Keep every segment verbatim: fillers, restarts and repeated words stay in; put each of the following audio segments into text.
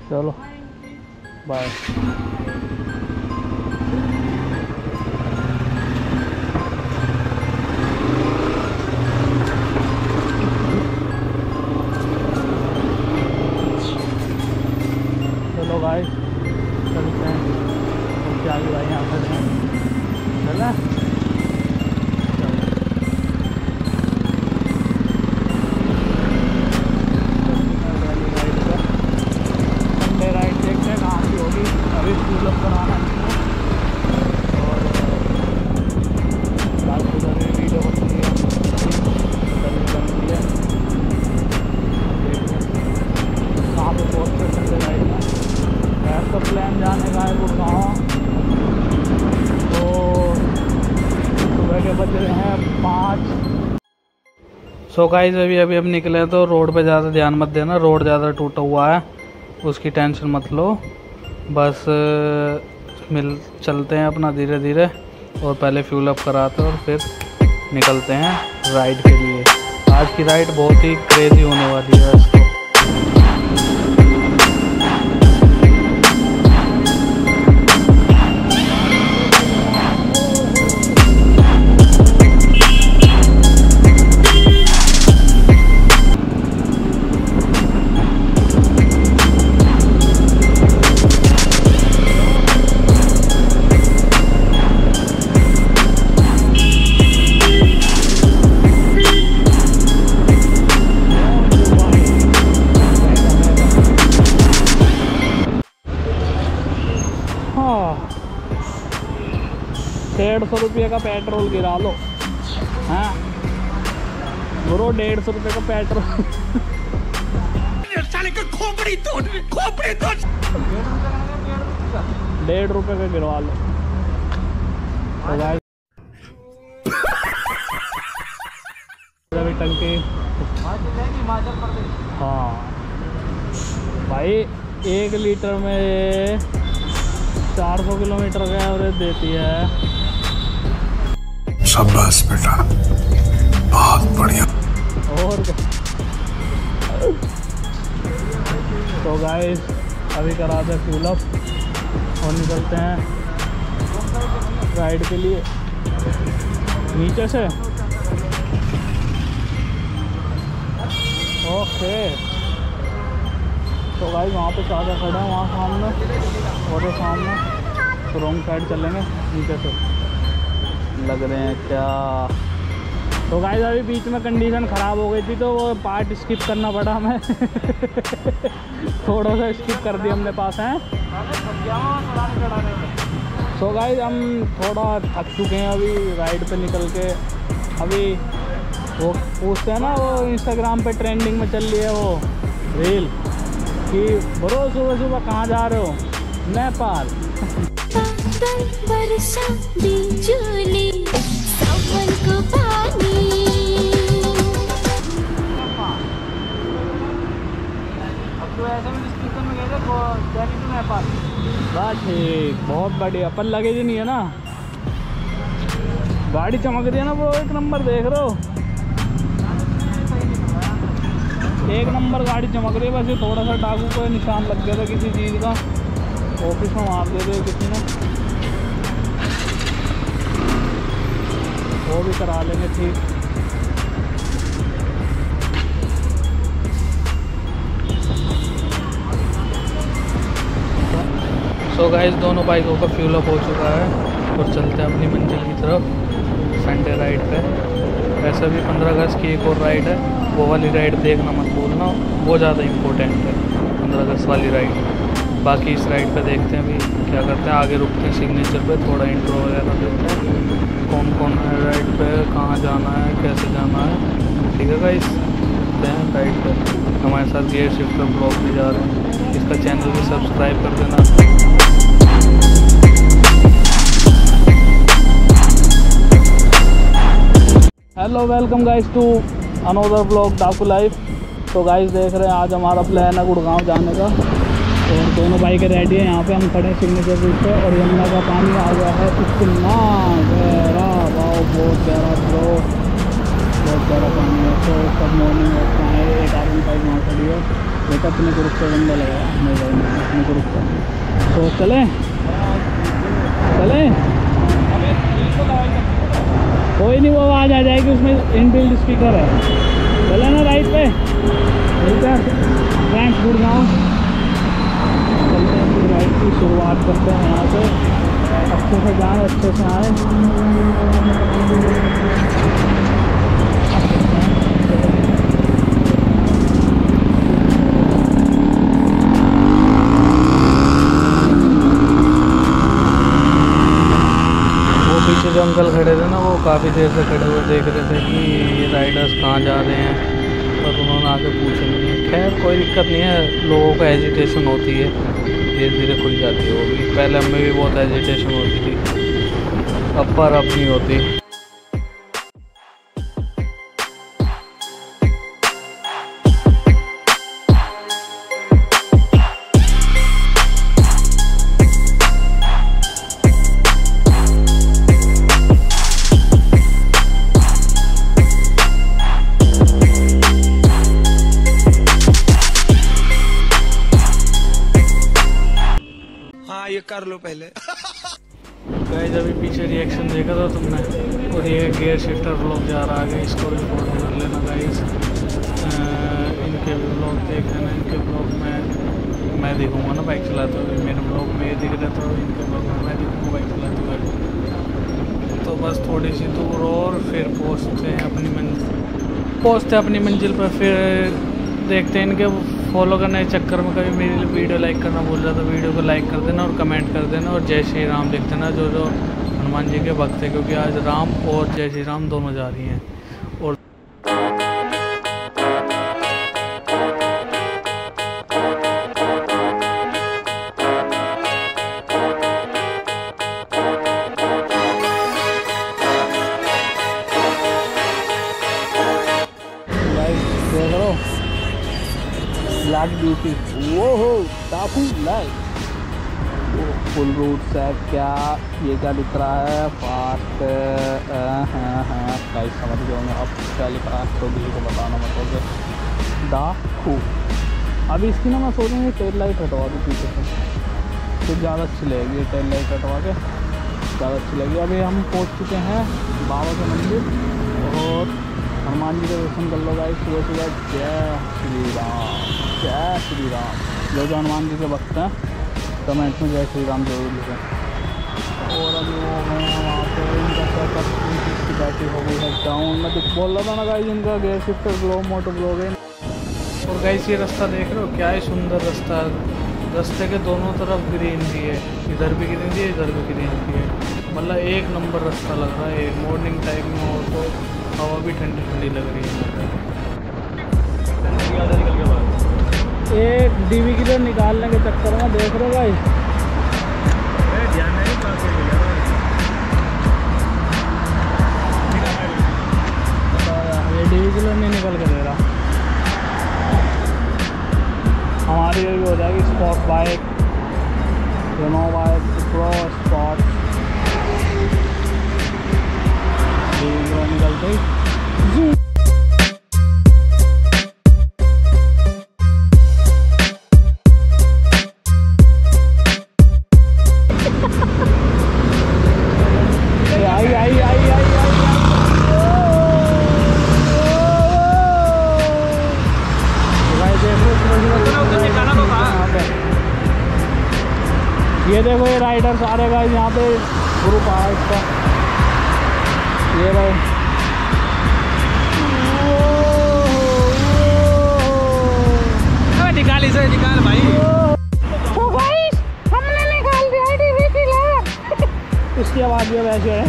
चलो बाय। चलो भाई चलते हैं। क्या भाई यहाँ पर चला प्लान जाने का है गुड़गांव। तो सुबह के बज रहे हैं पाँच। सो गाइस अभी अभी अब निकले तो रोड पे ज़्यादा ध्यान मत देना, रोड ज़्यादा टूटा हुआ है, उसकी टेंशन मत लो। बस मिल चलते हैं अपना धीरे धीरे और पहले फ्यूल अप कराते हैं और फिर निकलते हैं राइड के लिए। आज की राइड बहुत ही क्रेजी होने वाली है इसको। डेढ़ सौ रुपये का पेट्रोल गिरा लो। हाँ ब्रो, डेढ़ सौ रुपये का पेट्रोल खोपड़ी तोड़ खोपड़ी तोड़ डेढ़ रुपये का गिरवा लो। तो टंकी हाँ भाई, एक लीटर में चार सौ किलोमीटर का एवरेज देती है। शाबाश बेटा, बहुत बढ़िया। और तो गाइस अभी कराते हैं फ्यूल अप और निकलते हैं राइड के लिए नीचे से। ओके तो गाइस वहाँ पे चाचा खड़ा है वहाँ सामने, और सामने तो रॉन्ग साइड चलेंगे नीचे से लग रहे हैं क्या। तो गाइस अभी बीच में कंडीशन ख़राब हो गई थी तो वो पार्ट स्किप करना पड़ा हमें थोड़ा सा स्किप कर दिया हमने पास हैं। तो गाइस हम थोड़ा थक चुके हैं अभी राइड पे निकल के। अभी वो पूछते हैं ना, वो इंस्टाग्राम पे ट्रेंडिंग में चल रही है वो रील कि ब्रो सुबह सुबह कहाँ जा रहे हो? नेपाल। बरसा बिजुली सावन को पानी। अब तो ऐसे में डिस्क्रिप्शन में गए थे नेपाल। बस ठीक, बहुत बढ़िया। अपन लगेज नहीं है ना, गाड़ी चमक रही है ना वो, एक नंबर देख रहे हो, एक नंबर गाड़ी चमक रही है। बस ये थोड़ा सा डाकू को निशान लग गया था किसी चीज़ का, ऑफिस में मार दे रहे किसी ने, वो भी करा लेंगे ठीक। सो गाइस दोनों बाइकों का फ्यूल अप हो चुका है और चलते हैं अपनी मंजिल की तरफ संडे राइड पे। वैसे भी पंद्रह अगस्त की एक और राइड है, वो वाली राइड देखना मत भूलना, वो ज़्यादा इम्पोर्टेंट है पंद्रह अगस्त वाली राइड। बाकी इस राइड पे देखते हैं अभी क्या करते हैं, आगे रुकते हैं सिग्नेचर पे, थोड़ा इंट्रो वगैरह देते हैं, कौन कौन है राइड पे, कहाँ जाना है, कैसे जाना है। ठीक है गाइस, चलते हैं राइड पे। हमारे साथ गियर शिफ्टर ब्लॉग भी जा रहे हैं, इसका चैनल भी सब्सक्राइब कर देना। Hello welcome guys to another blog Daku life. तो गाइस देख रहे हैं आज हमारा प्लान है गुड़गांव जाने का, और दोनों बाइकें रेडी है। यहाँ पे हम खड़े हैं सिग्नेचर ब्रिज पे और यमुना का पानी आ गया है इतना गहरा, वाह बहुत गहरा ब्रो, बहुत गहरा पानी है। तो सब मॉर्निंग वॉक का है, एक आदमी बाइक वहाँ खड़ी है। बेटा अपने ग्रुप का बंदा लगाया नहीं भाई नहीं अपने ग्रुप का। तो चले चले कोई नहीं, वो आवाज़ आ जाएगी, उसमें इनबिल्ट स्पीकर है। चले ना राइट पे मिलते हैं फ्रेंड्स गुड़गांव। चलते हैं फिर राइड की शुरुआत करते हैं यहाँ से, अच्छे से जाएँ अच्छे से आए। पीछे जो अंकल खड़े थे ना, वो काफ़ी देर से खड़े हुए देख रहे थे कि ये राइडर्स कहाँ जा रहे हैं, पर उन्होंने आके पूछा नहीं। खैर कोई दिक्कत नहीं है, लोगों का एजिटेशन होती है, धीरे धीरे खुल जाती है वो भी। पहले हमें भी बहुत एजिटेशन होती थी, अब पर अब नहीं होती। ये कर लो पहले। गाइस अभी पीछे रिएक्शन देखा था तुमने, और ये गियर शिफ्टर व्लॉग जा रहा है, इसको भी फॉलो कर लेना गाइस। इनके भी व्लॉग देख लेना, इनके व्लॉग में मैं दिखूँगा ना बाइक चलाते हुए, मेरे व्लॉग में ये दिख रहा था, इनके व्लॉग में मैं दिखूँगा बाइक चलाते हुए। तो बस थोड़ी सी दूर और फिर पहुँचते हैं अपनी मंजिल पहुँचते हैं अपनी मंजिल पर। फिर देखते हैं इनके फॉलो करने के चक्कर में कभी मेरी वीडियो लाइक करना भूल जाता, वीडियो को लाइक कर देना और कमेंट कर देना, और जय श्री राम लिख देना जो जो हनुमान जी के भक्त है, क्योंकि आज राम और जय श्री राम दोनों जा रही हैं। और ब्लैक ब्यूटी वो हो टापू लाइट फुल रूट से क्या ये क्या दिख रहा है फास्ट। हाँ हाँ गाइस समझ गए होंगे अब क्या लिखा है, तो किसी को बताना मतलब डाकू। अभी इसकी ना मैं सोचूंगी टेल लाइट हटवा दूँ पीछे से, तो ज़्यादा अच्छी लगेगी टेल लाइट हटवा के, ज़्यादा अच्छी लगेगी। अभी हम पहुँच चुके हैं बाबा के मंदिर, और हनुमान जी का दर्शन कर लो गाइस सुबह सुबह। जय श्री राम जय श्री राम। जो जो हनुमान जी के भक्त हैं कमेंट में जय श्री राम जरूर लिखें। और अभी वो हैं वहाँ पे इनका सेटअप की बैटरी हो गई है डाउन। मैं तो बोल रहा था ना गाइस इनका gear shifter glow moto blog है। और गाइस ये रास्ता देख रहे हो क्या है सुंदर रास्ता, रास्ते के दोनों तरफ ग्रीनरी है, इधर भी ग्रीनरी है इधर भी ग्रीनरी है, मतलब एक नंबर रास्ता लग रहा है। मॉर्निंग टाइम में हो तो हवा भी ठंडी ठंडी लग रही है। एक डीवी किलर निकालने के चक्कर में देख रहे हो भाई, ये डीवी किलर नहीं निकल के दे रहा। हमारी ये भी हो जाएगी स्पोर्ट बाइक, रेनो बाइक प्रो स्पॉट, डीवी किलर निकलते ही ये देखो ये राइडर सारे गाइस यहाँ पे ग्रुप आ इसका, ये भाई निकाल इसे निकाल भाई। तो गाइस हमने निकाल दिया डीवी किलर। इसकी आवाज़ भी वैसे है,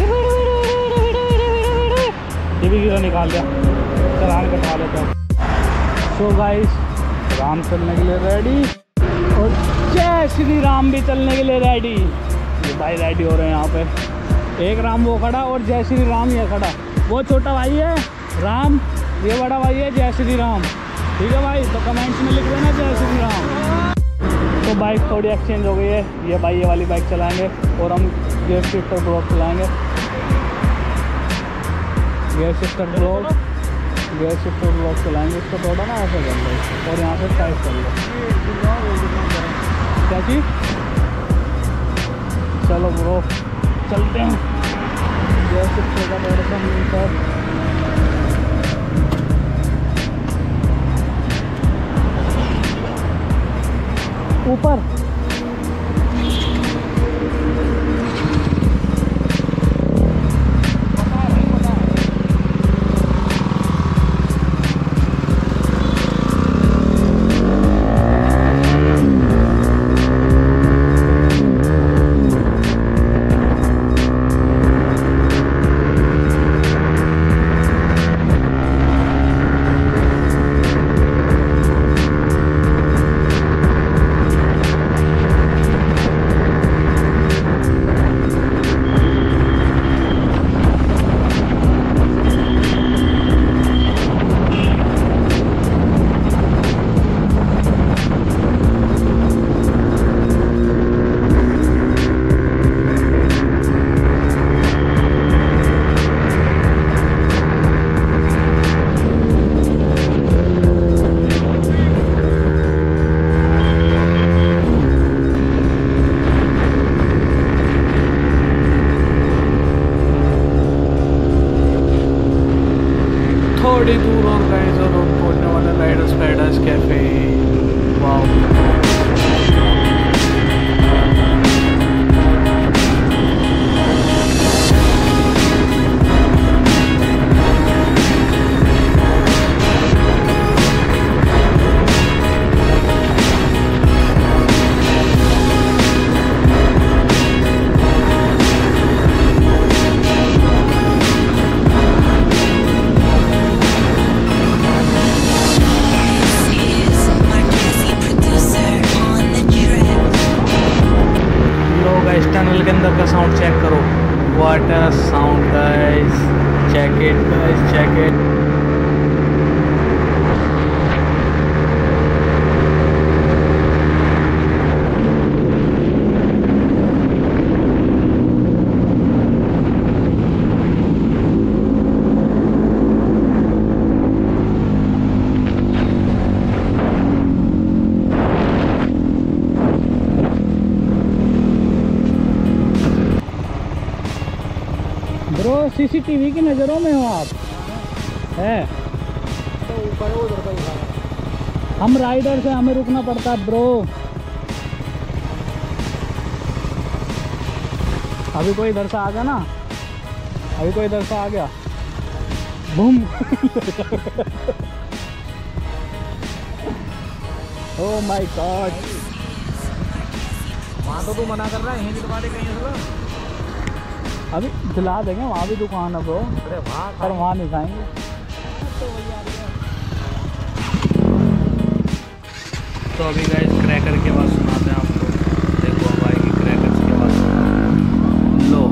डीवी किलर निकाल दिया, चलान कटवा लेते हैं। सो गाइस राम चलने के लिए रेडी और जय श्री राम भी चलने के लिए रेडी। ये भाई रेडी हो रहे हैं यहाँ पे, एक राम वो खड़ा और जय श्री राम ये खड़ा। वो छोटा भाई है राम, ये बड़ा भाई है जय श्री राम। ठीक है भाई, तो कमेंट्स में लिख देना जय श्री राम। तो बाइक थोड़ी एक्सचेंज हो गई है, ये भाई ये वाली बाइक चलाएंगे और हम गियर शिफ्टर ब्लॉक चलाएंगे। गियर शिफ्टर ब्लॉक गैस से फुल लॉक चलाएंगे इसको, थोड़ा ना ऐसे कर लो और यहाँ से टाइट कर लो। क्या चीज़? चलो ब्रो चलते हैं। गैस से छोटा थोड़ा सा मीटर ऊपर। थोड़ी दूर और गाइस और हम पहुंचने वाले riders paradise cafe. Wow tunnel के अंदर का साउंड चेक करो। What a sound guys, check it guys, check it. Bro CCTV की नज़रों में हो आप, है तो ऊपर उधर का उठा। हम राइडर से हमें रुकना पड़ता है ब्रो। अभी कोई इधर से आ गया ना, अभी कोई इधर से आ गया, बूम। ओह माय गॉड, वहाँ तो तू मना कर रहा है, यहीं दिलवा दे कहीं से। अभी दिला देंगे, वहाँ भी दुकान है ब्रो। अरे वहाँ पर वहाँ नहीं खाएंगे। तो अभी गाइस क्रैकर की आवाज़ सुनाते हैं आपको। देखो भाई की क्रैकर्स की आवाज़ सुना लो।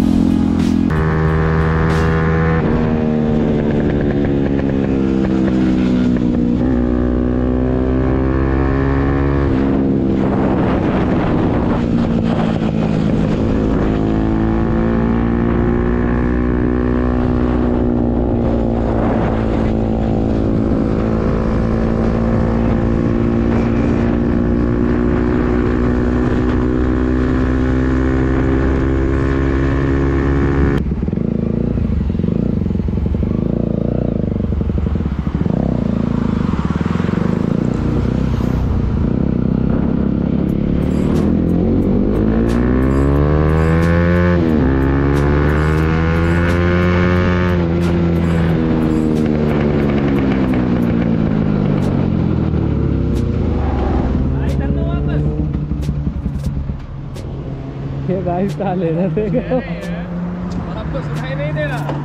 ये गाइस कहाँ ले रहे थे? और अब तो सुनाई नहीं दे रहा।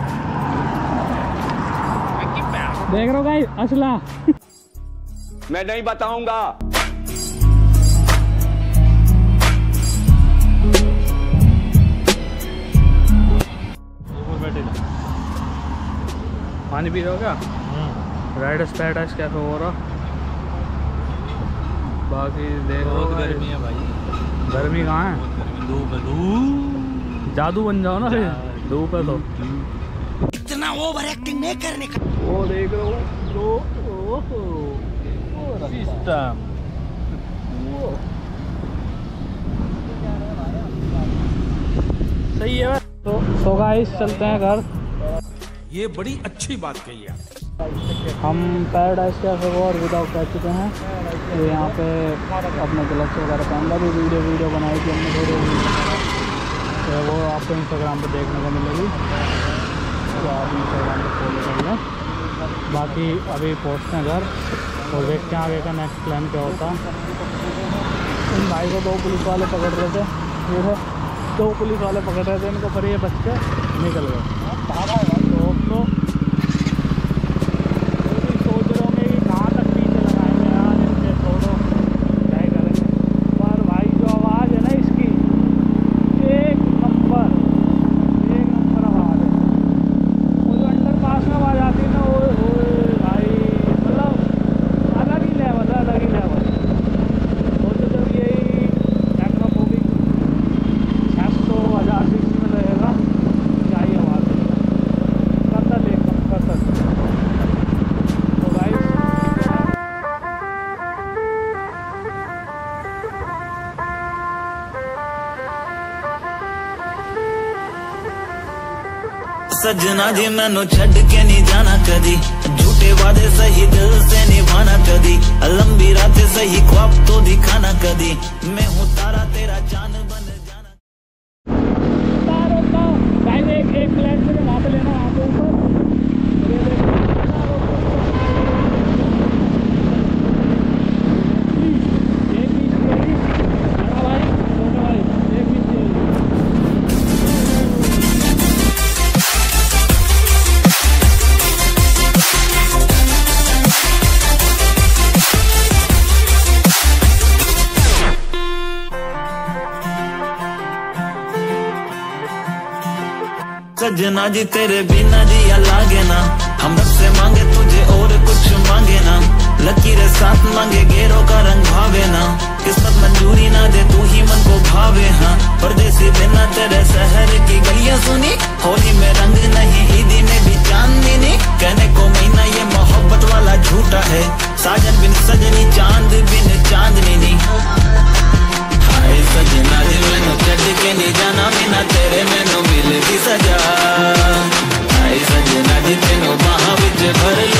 देख रहे हो गाइस असला। मैं नहीं बताऊंगा। पानी पी रहे हो क्या? राइडर्स पैराडाइज कैफे हो रहा। बाकी देख लो, गर्मी है भाई। गर्मी कहाँ है? धूप है, धूप। जादू बन जाओ ना फिर धूप है तो। इतना ओवर एक्टिंग नहीं करने का। वो देख रहे हो ब्रो, ओहो सिस्टम। सही है। तो सो गाइस चलते हैं घर। ये बड़ी अच्छी बात कही है। हम पैराडाइज कैफे को और विदाउट कर चुके हैं। तो यहाँ पे अपने ग्लव्स वगैरह पहन भी वीडियो वीडियो बनाई थी हमने थोड़ी, तो वो आपको इंस्टाग्राम पे देखने को मिलेगी, तो आप इंस्टाग्राम पे फॉलो कर लें। बाकी अभी पहुँचते हैं घर और देखते हैं आगे का नेक्स्ट प्लान क्या होता है। इन भाई को दो पुलिस वाले पकड़ रहे थे, ये है दो पुलिस वाले पकड़ रहे थे इनको, पर ये बच्चे निकल गए। तो तो सोच रहे होंगे कि कहाँ तक पीछे लगाएंगे यार, इनसे छोड़ो क्या करेंगे। पर भाई जो आवाज़ है ना इसकी, एक नंबर एक नंबर आवाज़ है। वो जो अंडर पास में आवाज़ आती है ना, वो भाई मतलब अलग ही लेवल है, अलग ही लेवल। वो तो जब यही टेक्नोफोबिक छः सौ हज़ार सिक्स में रहेगा, क्या ही आवाज़ है, कतल एकदम कतल। तो गाइस सजना जी मैनू छड़ के नहीं जाना कदी, झूठे वादे सही दिल से निभाना कदी, लंबी रातें सही ख्वाब तो दिखाना कदी, मैं हूँ तारा तेरा चांद बन जाना। तारों का गाइस एक एक फ्लैट मुझे वहाँ पे लेना, वहाँ पे ऊपर ये देखो एक बीच मेरी बड़ा भाई छोटा भाई एक बीच मेरी। सजना जी तेरे बिना जिया लागे ना, हम रब से मांगे तुझे और कुछ मांगे ना, लकीरें साथ मांगे गेरों का रंग भावे ना, किस्मत मंजूरी ना दे तू ही मन को भावे। हाँ परदेसी बिना तेरे शहर की गलियां सुनी, होली में रंग नहीं ईदी में भी चांदनी, कहने को महीना ये मोहब्बत वाला झूठा है, साजन बिन सजनी चांद बिन चांदनी नी। हाय सजना जी मैनू छड़ के नहीं जाना, बिना तेरे मैनू मिलगी सजा। हाय सजना जी तेनू बाहां विच भर